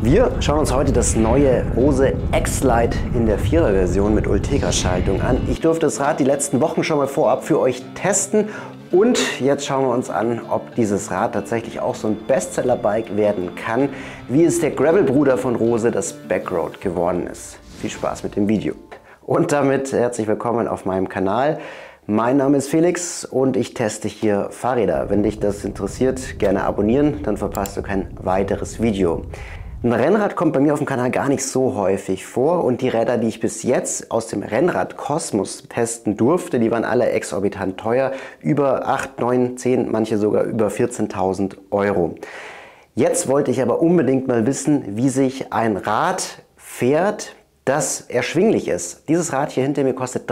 Wir schauen uns heute das neue Rose X-Lite in der 4er Version mit Ultegra-Schaltung an. Ich durfte das Rad die letzten Wochen schon mal vorab für euch testen und jetzt schauen wir uns an, ob dieses Rad tatsächlich auch so ein Bestseller-Bike werden kann, wie es der Gravel-Bruder von Rose, das Backroad, geworden ist. Viel Spaß mit dem Video. Und damit herzlich willkommen auf meinem Kanal. Mein Name ist Felix und ich teste hier Fahrräder. Wenn dich das interessiert, gerne abonnieren, dann verpasst du kein weiteres Video. Ein Rennrad kommt bei mir auf dem Kanal gar nicht so häufig vor und die Räder, die ich bis jetzt aus dem Rennrad-Kosmos testen durfte, die waren alle exorbitant teuer, über 8, 9, 10, manche sogar über 14.000 Euro. Jetzt wollte ich aber unbedingt mal wissen, wie sich ein Rad fährt, das erschwinglich ist. Dieses Rad hier hinter mir kostet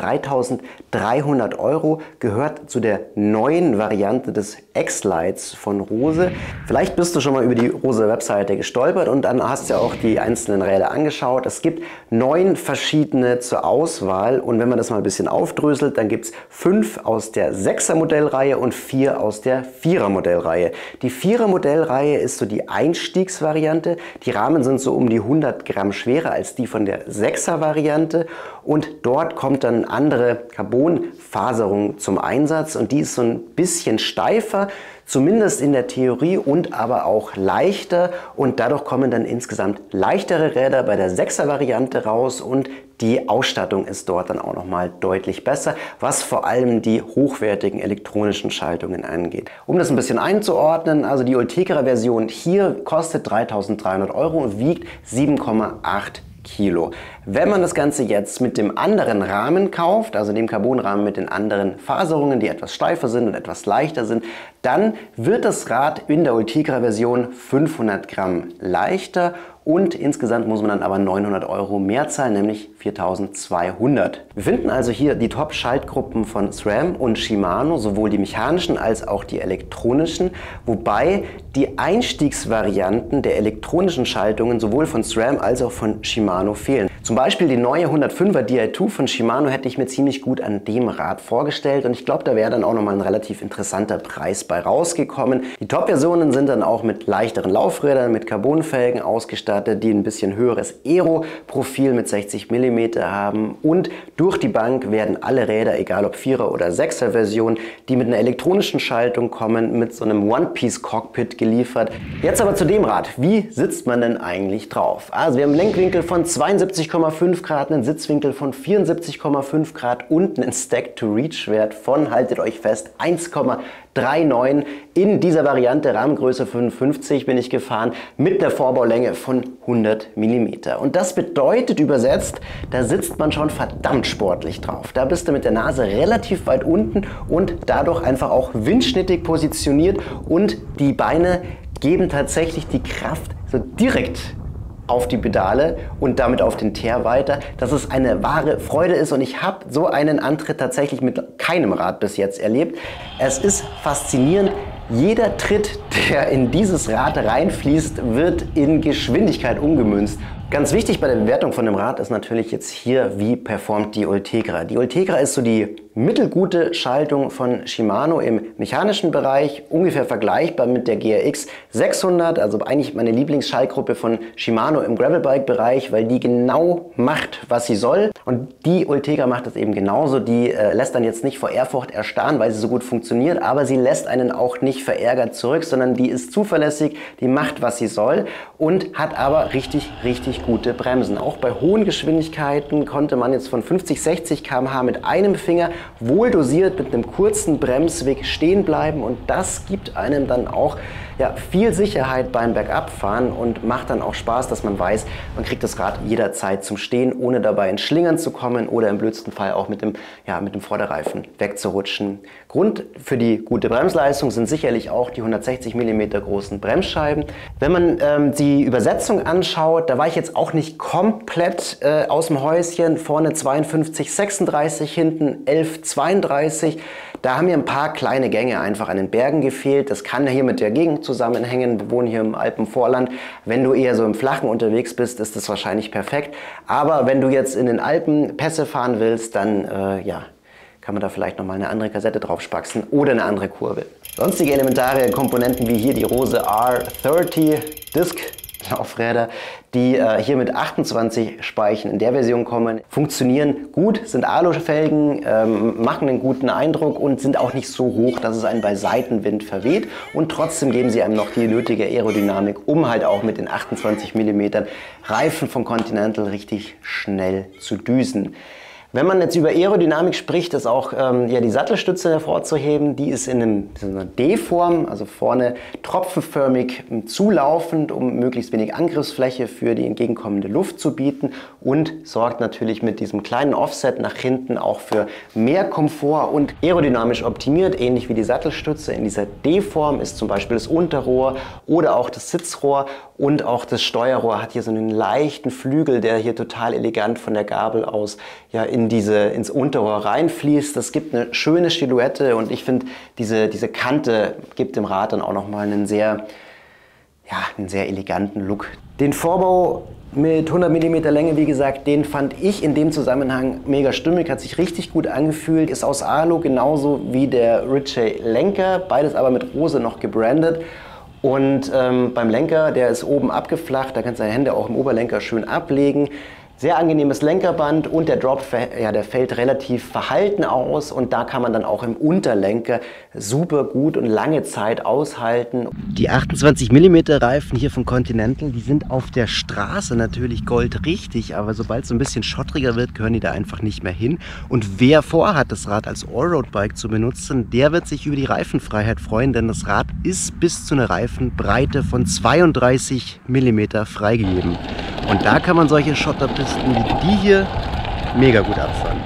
3.300 Euro, gehört zu der neuen Variante des X-Lites von Rose. Vielleicht bist du schon mal über die Rose-Webseite gestolpert und dann hast du ja auch die einzelnen Räder angeschaut. Es gibt 9 verschiedene zur Auswahl und wenn man das mal ein bisschen aufdröselt, dann gibt es 5 aus der 6er Modellreihe und 4 aus der 4er Modellreihe. Die 4er Modellreihe ist so die Einstiegsvariante. Die Rahmen sind so um die 100 Gramm schwerer als die von der 6er Variante und dort kommt dann andere Carbonfaserung zum Einsatz und die ist so ein bisschen steifer, zumindest in der Theorie, und aber auch leichter und dadurch kommen dann insgesamt leichtere Räder bei der 6er Variante raus und die Ausstattung ist dort dann auch nochmal deutlich besser, was vor allem die hochwertigen elektronischen Schaltungen angeht. Um das ein bisschen einzuordnen, also die Ultegra-Version hier kostet 3.300 Euro und wiegt 7,8 Kilo. Wenn man das Ganze jetzt mit dem anderen Rahmen kauft, also dem Carbonrahmen mit den anderen Faserungen, die etwas steifer sind und etwas leichter sind, dann wird das Rad in der Ultegra-Version 500 Gramm leichter und insgesamt muss man dann aber 900 Euro mehr zahlen, nämlich 4.200. Wir finden also hier die Top-Schaltgruppen von SRAM und Shimano, sowohl die mechanischen als auch die elektronischen, wobei die Einstiegsvarianten der elektronischen Schaltungen sowohl von SRAM als auch von Shimano fehlen. Zum Beispiel die neue 105er Di2 von Shimano hätte ich mir ziemlich gut an dem Rad vorgestellt und ich glaube, da wäre dann auch nochmal ein relativ interessanter Preis bei rausgekommen. Die Top-Versionen sind dann auch mit leichteren Laufrädern, mit Carbonfelgen ausgestattet, die ein bisschen höheres Aero-Profil mit 60 mm haben und durch die Bank werden alle Räder, egal ob 4er oder 6er Version, die mit einer elektronischen Schaltung kommen, mit so einem One-Piece-Cockpit geliefert. Jetzt aber zu dem Rad. Wie sitzt man denn eigentlich drauf? Also wir haben einen Lenkwinkel von 72,5 Grad, einen Sitzwinkel von 74,5 Grad und einen Stack-to-Reach-Wert von, haltet euch fest, 1,39. In dieser Variante Rahmengröße 55 bin ich gefahren mit einer Vorbaulänge von 100 mm. Und das bedeutet übersetzt, da sitzt man schon verdammt sportlich drauf. Da bist du mit der Nase relativ weit unten und dadurch einfach auch windschnittig positioniert und die Beine geben tatsächlich die Kraft so direkt auf die Pedale und damit auf den Teer weiter, dass es eine wahre Freude ist und ich habe so einen Antritt tatsächlich mit keinem Rad bis jetzt erlebt. Es ist faszinierend. Jeder Tritt, der in dieses Rad reinfließt, wird in Geschwindigkeit umgemünzt. Ganz wichtig bei der Bewertung von dem Rad ist natürlich jetzt hier, wie performt die Ultegra. Die Ultegra ist so die mittelgute Schaltung von Shimano im mechanischen Bereich, ungefähr vergleichbar mit der GRX 600, also eigentlich meine Lieblingsschaltgruppe von Shimano im Gravelbike-Bereich, weil die genau macht, was sie soll. Und die Ultegra macht das eben genauso. Die lässt dann jetzt nicht vor Ehrfurcht erstarren, weil sie so gut funktioniert, aber sie lässt einen auch nicht verärgert zurück, sondern die ist zuverlässig, die macht, was sie soll und hat aber richtig gute Bremsen. Auch bei hohen Geschwindigkeiten konnte man jetzt von 50, 60 km/h mit einem Finger wohl dosiert mit einem kurzen Bremsweg stehen bleiben und das gibt einem dann auch viel Sicherheit beim Bergabfahren und macht dann auch Spaß, dass man weiß, man kriegt das Rad jederzeit zum Stehen, ohne dabei ins Schlingern zu kommen oder im blödsten Fall auch mit dem Vorderreifen wegzurutschen. Grund für die gute Bremsleistung sind sicherlich auch die 160 mm großen Bremsscheiben. Wenn man die Übersetzung anschaut, da war ich jetzt auch nicht komplett aus dem Häuschen. Vorne 52,36, hinten 11,32. Da haben mir ein paar kleine Gänge einfach an den Bergen gefehlt. Das kann hier mit der Gegend zusammenhängen. Wir wohnen hier im Alpenvorland. Wenn du eher so im Flachen unterwegs bist, ist das wahrscheinlich perfekt. Aber wenn du jetzt in den Alpen Pässe fahren willst, dann kann man da vielleicht nochmal eine andere Kassette draufspaxen oder eine andere Kurve. Sonstige elementare Komponenten wie hier die Rose R30 Disc Laufräder, die hier mit 28 Speichen in der Version kommen, funktionieren gut, sind Alufelgen, machen einen guten Eindruck und sind auch nicht so hoch, dass es einen bei Seitenwind verweht, und trotzdem geben sie einem noch die nötige Aerodynamik, um halt auch mit den 28 mm Reifen von Continental richtig schnell zu düsen. Wenn man jetzt über Aerodynamik spricht, ist auch ja, die Sattelstütze hervorzuheben. Die ist in einer D-Form, also vorne tropfenförmig zulaufend, um möglichst wenig Angriffsfläche für die entgegenkommende Luft zu bieten, und sorgt natürlich mit diesem kleinen Offset nach hinten auch für mehr Komfort und aerodynamisch optimiert, ähnlich wie die Sattelstütze. In dieser D-Form ist zum Beispiel das Unterrohr oder auch das Sitzrohr, und auch das Steuerrohr hat hier so einen leichten Flügel, der hier total elegant von der Gabel aus ja ins Unterrohr reinfließt. Das gibt eine schöne Silhouette, und ich finde, diese Kante gibt dem Rad dann auch nochmal einen sehr eleganten Look. Den Vorbau mit 100 mm Länge, wie gesagt, den fand ich in dem Zusammenhang mega stimmig, hat sich richtig gut angefühlt, ist aus Alu, genauso wie der Ritchey Lenker, beides aber mit Rose noch gebrandet. Und beim Lenker, der ist oben abgeflacht, da kannst du deine Hände auch im Oberlenker schön ablegen. Sehr angenehmes Lenkerband, und der Drop, ja, der fällt relativ verhalten aus, und da kann man dann auch im Unterlenker super gut und lange Zeit aushalten. Die 28 mm Reifen hier von Continental, die sind auf der Straße natürlich goldrichtig, aber sobald es so ein bisschen schottriger wird, gehören die da einfach nicht mehr hin. Und wer vorhat, das Rad als Allroad-Bike zu benutzen, der wird sich über die Reifenfreiheit freuen, denn das Rad ist bis zu einer Reifenbreite von 32 mm freigegeben. Und da kann man solche Schotterpisten wie die hier mega gut abfahren.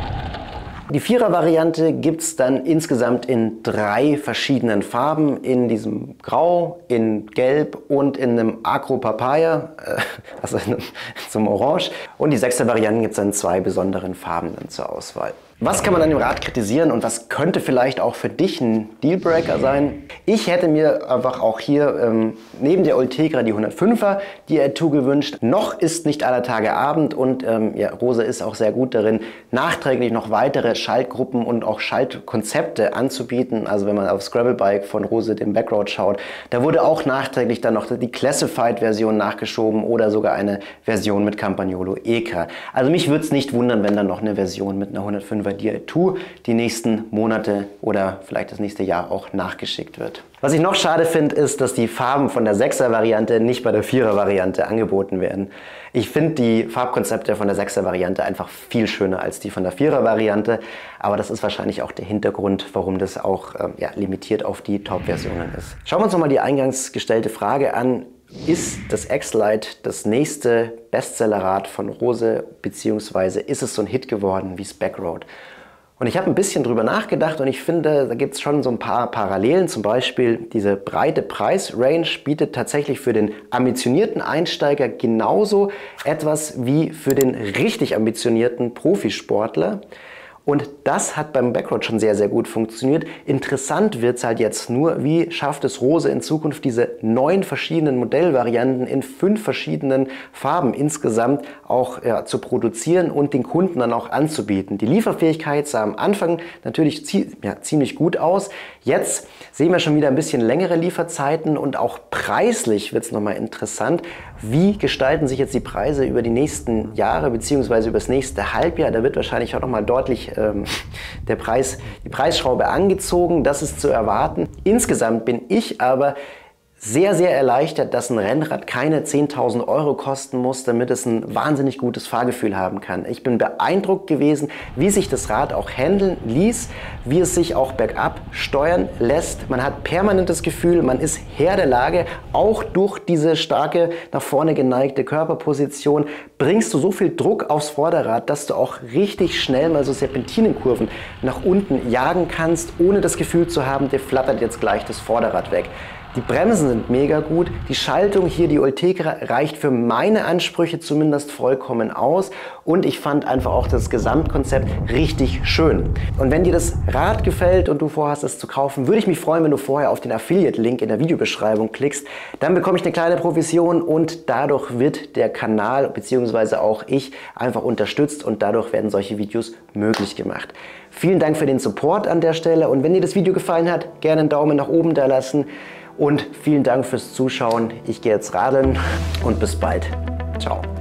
Die Vierer-Variante gibt es dann insgesamt in 3 verschiedenen Farben. In diesem Grau, in Gelb und in einem Acro Papaya, also in so einem Orange. Und die 6er-Varianten gibt es dann in 2 besonderen Farben dann zur Auswahl. Was kann man an dem Rad kritisieren und was könnte vielleicht auch für dich ein Dealbreaker sein? Ich hätte mir einfach auch hier neben der Ultegra die 105er Di2 gewünscht. Noch ist nicht aller Tage Abend, und ja, Rose ist auch sehr gut darin, nachträglich noch weitere Schaltgruppen und auch Schaltkonzepte anzubieten. Also wenn man auf Scrabble-Bike von Rose, dem Backroad, schaut, da wurde auch nachträglich dann noch die Classified-Version nachgeschoben oder sogar eine Version mit Campagnolo EK. Also mich würde es nicht wundern, wenn dann noch eine Version mit einer 105er Di2 die nächsten Monate oder vielleicht das nächste Jahr auch nachgeschickt wird. Was ich noch schade finde, ist, dass die Farben von der 6er-Variante nicht bei der 4er-Variante angeboten werden. Ich finde die Farbkonzepte von der 6er-Variante einfach viel schöner als die von der 4er-Variante, aber das ist wahrscheinlich auch der Hintergrund, warum das auch ja, limitiert auf die Top-Versionen ist. Schauen wir uns nochmal die eingangs gestellte Frage an. Ist das X-Lite das nächste Bestsellerrad von Rose, beziehungsweise ist es so ein Hit geworden wie das Backroad? Und ich habe ein bisschen drüber nachgedacht, und ich finde, da gibt es schon so ein paar Parallelen. Zum Beispiel diese breite Preisrange bietet tatsächlich für den ambitionierten Einsteiger genauso etwas wie für den richtig ambitionierten Profisportler. Und das hat beim Backroad schon sehr, sehr gut funktioniert. Interessant wird es halt jetzt nur, wie schafft es Rose in Zukunft, diese 9 verschiedenen Modellvarianten in 5 verschiedenen Farben insgesamt auch zu produzieren und den Kunden dann auch anzubieten. Die Lieferfähigkeit sah am Anfang natürlich ziemlich gut aus. Jetzt sehen wir schon wieder ein bisschen längere Lieferzeiten, und auch preislich wird es nochmal interessant. Wie gestalten sich jetzt die Preise über die nächsten Jahre bzw. über das nächste Halbjahr? Da wird wahrscheinlich auch nochmal deutlich die Preisschraube angezogen. Das ist zu erwarten. Insgesamt bin ich aber sehr, sehr erleichtert, dass ein Rennrad keine 10.000 € kosten muss, damit es ein wahnsinnig gutes Fahrgefühl haben kann. Ich bin beeindruckt gewesen, wie sich das Rad auch handeln ließ, wie es sich auch bergab steuern lässt. Man hat permanent das Gefühl, man ist Herr der Lage. Auch durch diese starke, nach vorne geneigte Körperposition bringst du so viel Druck aufs Vorderrad, dass du auch richtig schnell mal so Serpentinenkurven nach unten jagen kannst, ohne das Gefühl zu haben, dir flattert jetzt gleich das Vorderrad weg. Die Bremsen sind mega gut, die Schaltung hier, die Ultegra, reicht für meine Ansprüche zumindest vollkommen aus, und ich fand einfach auch das Gesamtkonzept richtig schön. Und wenn dir das Rad gefällt und du vorhast, es zu kaufen, würde ich mich freuen, wenn du vorher auf den Affiliate-Link in der Videobeschreibung klickst. Dann bekomme ich eine kleine Provision, und dadurch wird der Kanal bzw. auch ich einfach unterstützt, und dadurch werden solche Videos möglich gemacht. Vielen Dank für den Support an der Stelle, und wenn dir das Video gefallen hat, gerne einen Daumen nach oben da lassen. Und vielen Dank fürs Zuschauen. Ich gehe jetzt radeln und bis bald. Ciao.